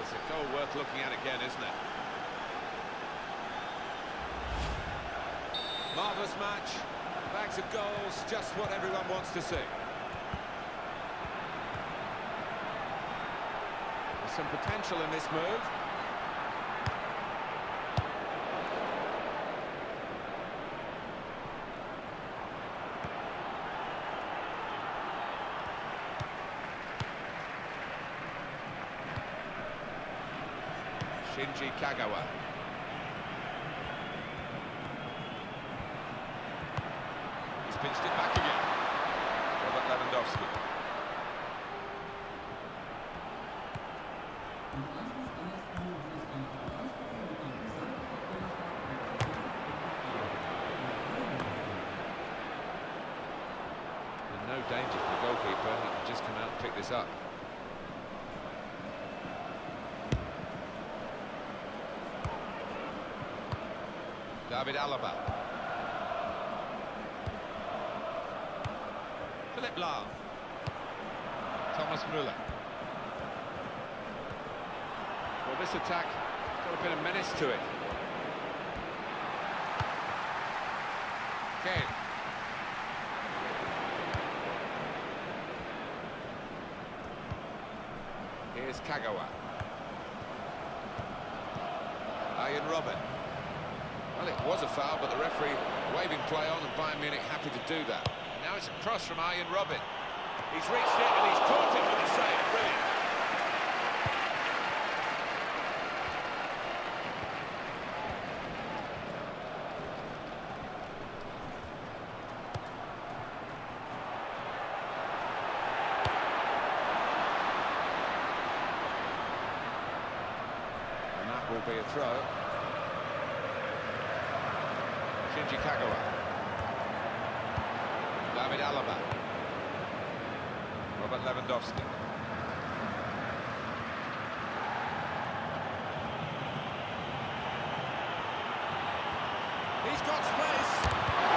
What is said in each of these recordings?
It's a goal worth looking at again, isn't it? Marvellous match, bags of goals, just what everyone wants to see. There's some potential in this move. Shinji Kagawa. He's pinched it back again. Robert Lewandowski. And no danger for the goalkeeper, he can just come out and pick this up. David Alaba. Philipp Lahm. Thomas Müller. Well, this attack got a bit of menace to it. Kane. Here's Kagawa. Arjen Robben. Well, it was a foul, but the referee waving play on, and Bayern Munich happy to do that. And now it's a cross from Arjen Robben. He's reached it and he's caught it with a save. Brilliant. And that will be a throw. Shinji Kagawa. David Alaba. Robert Lewandowski. He's got space.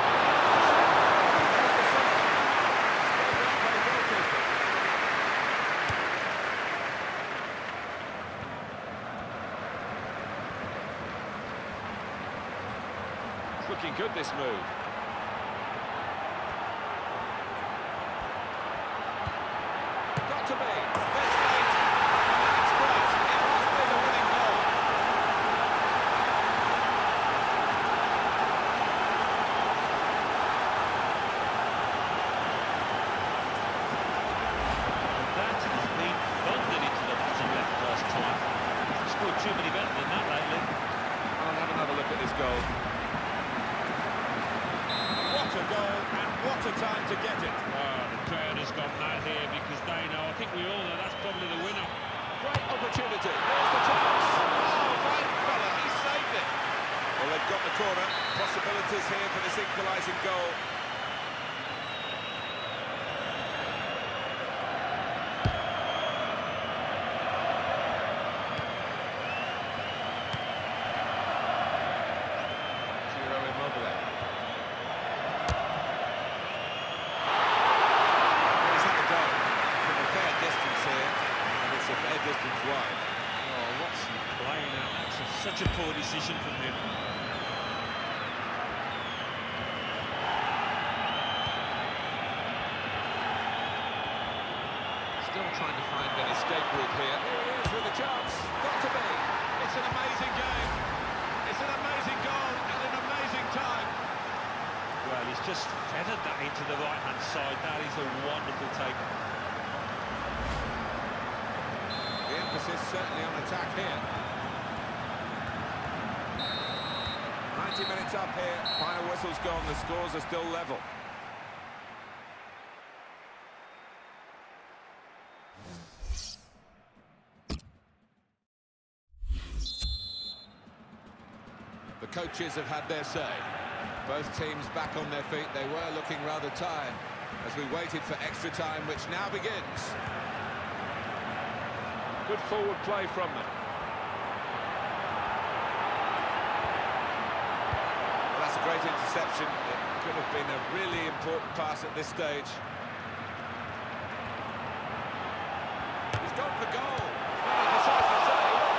Looking good, this move. Got to be. That's late. That's great. It must be the winning goal. That has been thundered into the bottom left first time. He's scored too many better than that lately. I'll have another look at this goal. What a goal, and what a time to get it. Oh, the crowd has gone mad here because they know, I think we all know, that's probably the winner. Great opportunity. There's the chance. Oh, right fella, he saved it. Well, they've got the corner. Possibilities here for this equalising goal. Distance wide. Oh, what's he playing at? That's such a poor decision from him. Still trying to find an escape route here. Here he is with a chance. Got to be. It's an amazing game. It's an amazing goal and an amazing time. Well, he's just feathered that into the right-hand side. That is a wonderful take. The emphasis certainly on attack here. 90 minutes up here, final whistle's gone, the scores are still level. The coaches have had their say. Both teams back on their feet. They were looking rather tired as we waited for extra time, which now begins. Good forward play from them. Well, that's a great interception. It could have been a really important pass at this stage. He's gone for goal. Well, he decides to save.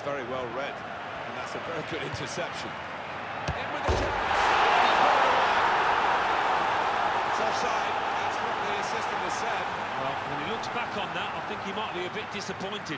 very well read, and that's a very good interception. In with the chance! It's offside, that's what the assistant has said. Well, when he looks back on that, I think he might be a bit disappointed.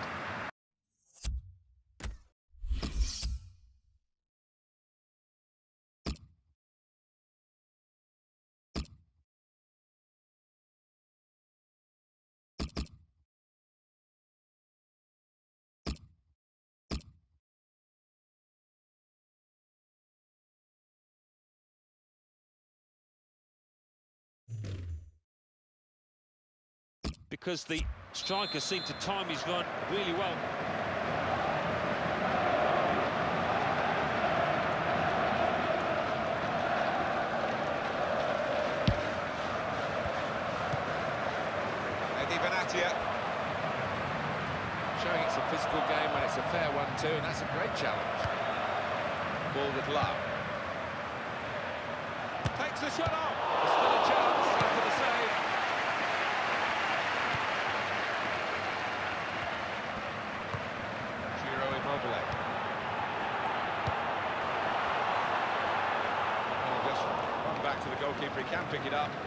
Because the striker seemed to time his run really well. Eddie Benatia showing it's a physical game when it's a fair one too, and that's a great challenge. Ball with love. Takes the shot off. There's still a chance after the save. Immobile. Well, just run back to the goalkeeper, he can pick it up.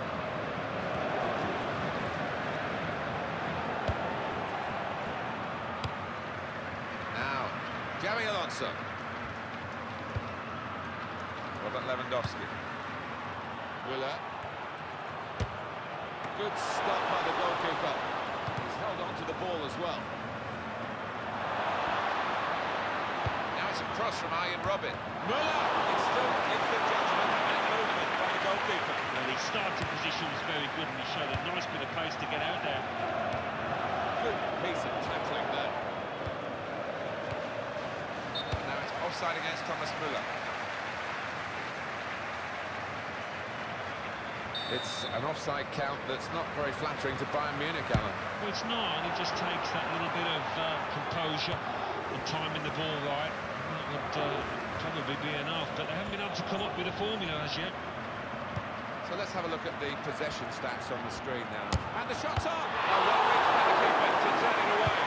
Now, Xabi Alonso. Robert Lewandowski. Willer. Good stop by the goalkeeper. He's held on to the ball as well. Cross from Arjen Robben. Müller is still in the judgment and movement by the goalkeeper. Well, his starting position was very good and he showed a nice bit of pace to get out there. Good piece of tackling there. And now it's offside against Thomas Müller. It's an offside count that's not very flattering to Bayern Munich, Alan. Well, it's not, and it just takes that little bit of composure and timing the ball right. That would probably be enough, but they haven't been able to come up with a formula as yet. So let's have a look at the possession stats on the screen now. And the shot's on! Oh, well reached by the keeper to turn it away.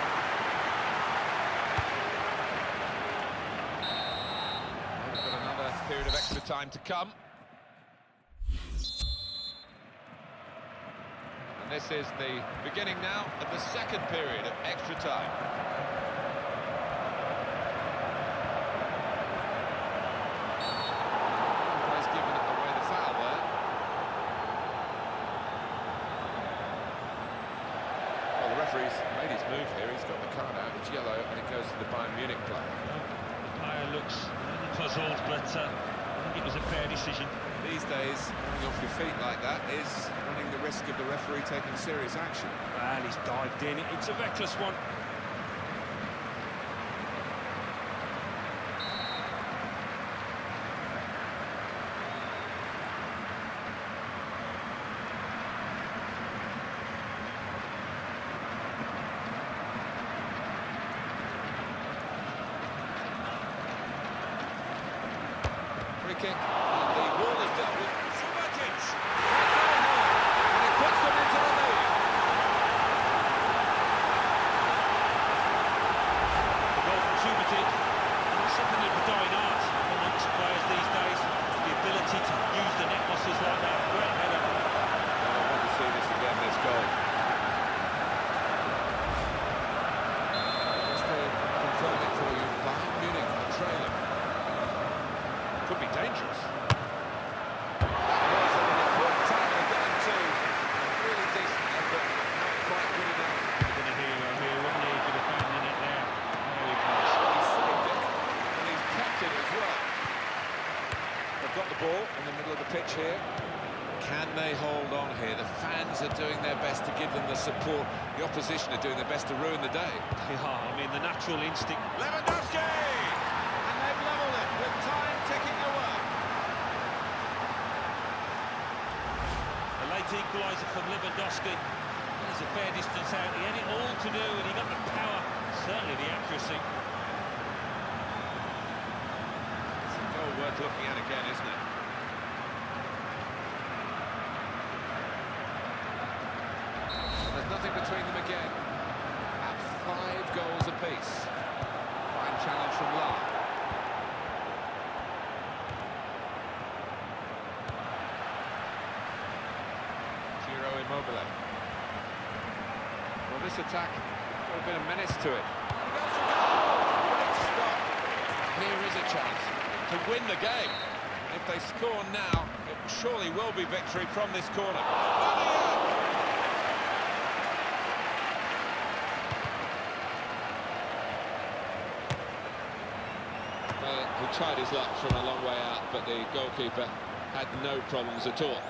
We've got another period of extra time to come. And this is the beginning now of the second period of extra time. He's made his move here, he's got the card out, it's yellow, and it goes to the Bayern Munich player. The player looks puzzled, but I think it was a fair decision. These days, running off your feet like that is running the risk of the referee taking serious action. Well, he's dived in, it's a reckless one. Kick, and the ball is dealt with. Subasic! And it puts them into the lead. The goal from Subasic, something of a dying art amongst players these days. The ability to use the net losses like that. Great header. I want to see this again, this goal. Just to confirm it for you, Bayern Munich trailer. Could be dangerous. That was an important tackle getting to. Really decent effort, not quite good enough. He's been a hero here, wasn't he, for the fan in it there. Very close. He saved it, and he's kept it as well. They've got the ball in the middle of the pitch here. Can they hold on here? The fans are doing their best to give them the support. The opposition are doing their best to ruin the day. Yeah, I mean, the natural instinct. Lewandowski! And they've levelled it with time ticking away. A late equaliser from Lewandowski. There's a fair distance out. He had it all to do, and he got the power, certainly the accuracy. It's a goal worth looking at again, isn't it? There's nothing between them again. At 5 goals apiece. this attack got a bit of menace to it. Great stop. Here is a chance to win the game. If they score now, it surely will be victory from this corner. Well, he tried his luck from a long way out, but the goalkeeper had no problems at all.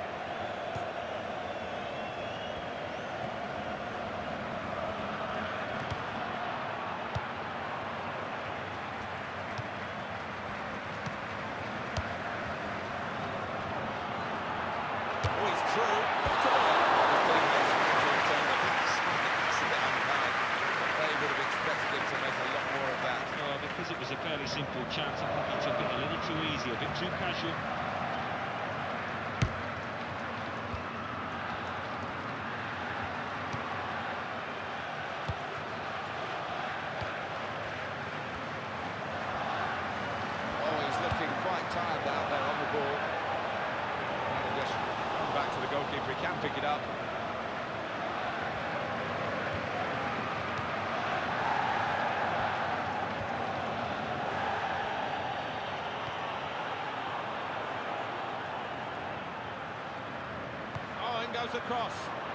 Because it was a fairly simple chance, I think he took it a little too easy, a bit too casual. Oh, he's looking quite tired out there on the ball. And just run back to the goalkeeper, he can pick it up. Goes across.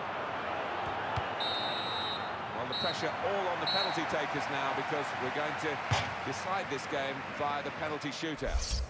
Well, the pressure all on the penalty takers now, because we're going to decide this game via the penalty shootout.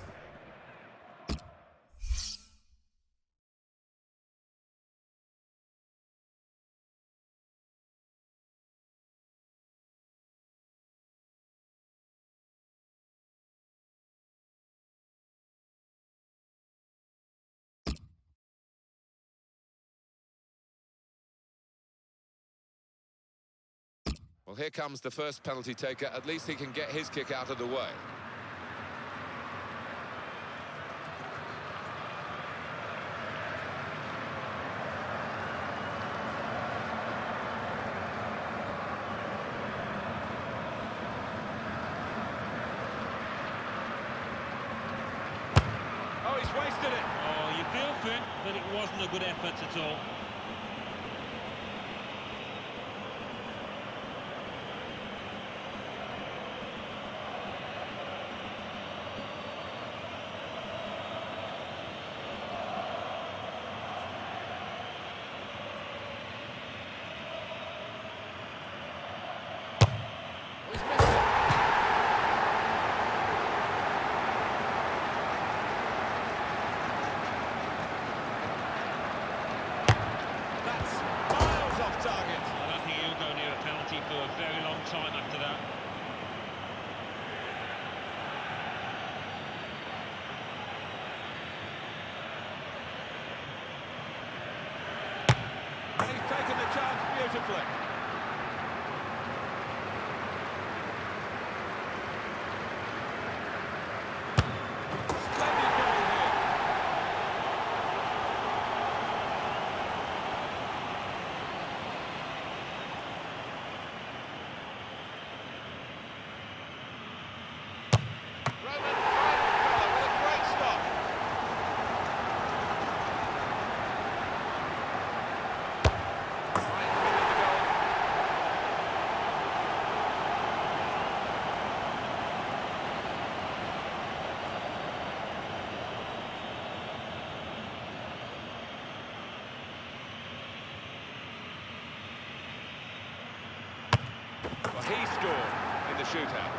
Well, here comes the first penalty taker. At least he can get his kick out of the way. Oh, he's wasted it. Oh, you feel for him, but it wasn't a good effort at all. For a very long time after that. And he's taken the chance beautifully. Splendid goal here. Well, he scored in the shootout.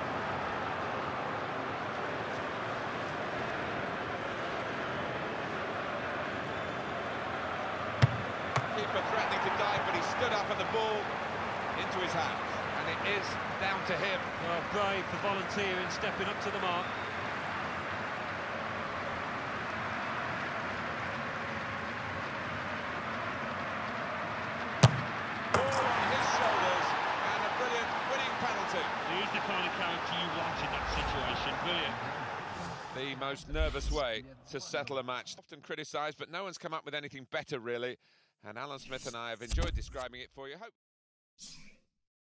Keeper threatening to dive, but he stood up and the ball into his hands. And it is down to him. Well, brave for volunteering, stepping up to the mark. He's the kind of character you want in that situation. Brilliant. The most nervous way to settle a match. Often criticised, but no one's come up with anything better, really. And Alan Smith and I have enjoyed describing it for you. Hope